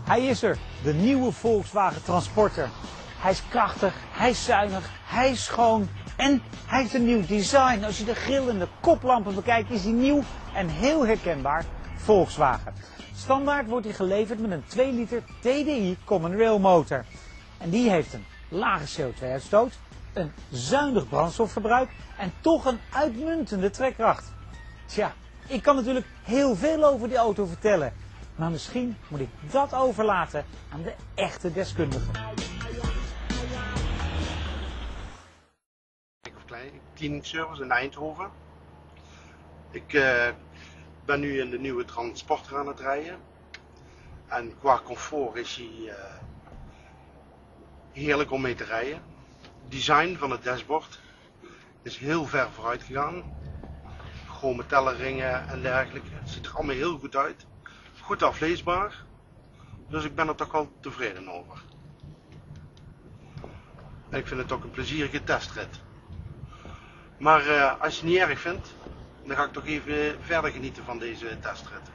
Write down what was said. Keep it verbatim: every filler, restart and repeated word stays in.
Hij is er, de nieuwe Volkswagen Transporter. Hij is krachtig, hij is zuinig, hij is schoon en hij heeft een nieuw design. Als je de grill en de koplampen bekijkt is hij nieuw en heel herkenbaar Volkswagen. Standaard wordt hij geleverd met een twee liter T D I Common Rail motor. En die heeft een lage C O twee uitstoot, een zuinig brandstofverbruik en toch een uitmuntende trekkracht. Tja, ik kan natuurlijk heel veel over die auto vertellen. Maar misschien moet ik dat overlaten aan de echte deskundigen. Cleaning service in Eindhoven. Ik uh, ben nu in de nieuwe Transporter aan het rijden. En qua comfort is hij uh, heerlijk om mee te rijden. Het design van het dashboard is heel ver vooruit gegaan. Gewoon metalen ringen en dergelijke. Het ziet er allemaal heel goed uit. Goed afleesbaar. Dus ik ben er toch wel tevreden over. En ik vind het ook een plezierige testrit. Maar uh, als je het niet erg vindt, dan ga ik toch even verder genieten van deze testrit.